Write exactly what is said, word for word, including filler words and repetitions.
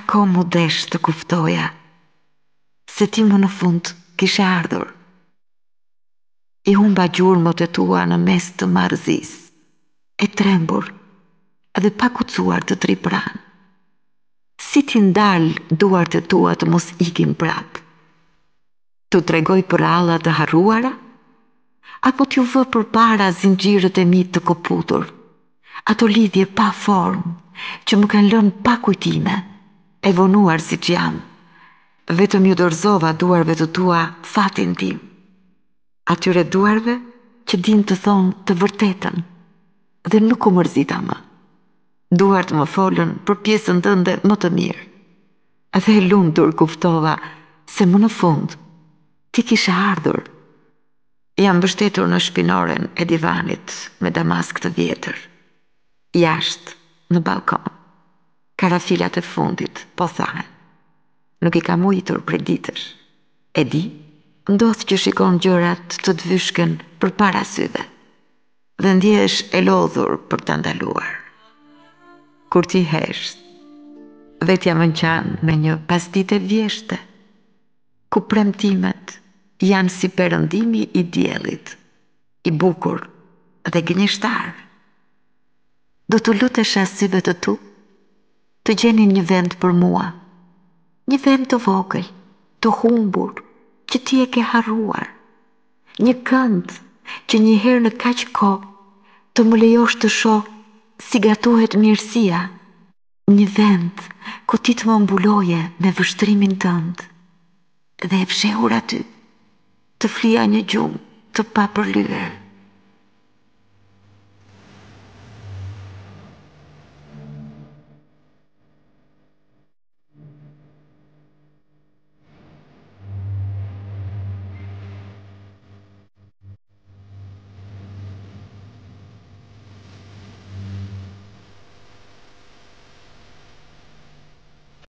ko mu desh të kuptoja se ti më në fund kishe ardhur. I humba gjurmët e tua në mes të marrëzis, e trembur edhe pa kucuar të tri pranë. Si ti ndalë duart e tua të mos ikin prap? Tu tregoj për alla të harruara? Apo t'ju vë për para zinxhirët e mi të koputur? Ato lidhje pa formë që më kanë lënë pa kujtime, e vonuar si që jam. Vetëm ju dorëzova duarve të tua fatin tim. Atyre duarve që din të thonë të vërtetën dhe nuk u mërzita më. Duart më folën për pjesën tënde më të mirë. Dhe e lumtur kuftova se më në fund ti kishe ardhur. Jam mbështetur në shpinoren e divanit me damask të vjetër. Jashtë, në balkon, karafilat e fundit po thahen. Nuk i kam ujtur për ditësh. E di, ndodh që shikon gjërat të të vyshken për para syve dhe ndjesh e lodhur për të ndaluar. Kur ti hesht, vetja më nqanë me një pasdite vjeshte, ku premtimet janë si perëndimi i diellit, i bukur dhe gënjeshtar. Do të lutesha syve të tu të gjenin një vend për mua, një vend të vogël, të humbur, që ti e ke harruar, një kënd që një herë në kaq kohë të më lejosh të shoh si gatuhet mirësia, një vend ku ti të më mbuloje me vështrimin tënd dhe e fshehur aty të flija një gjumë të papërlyer.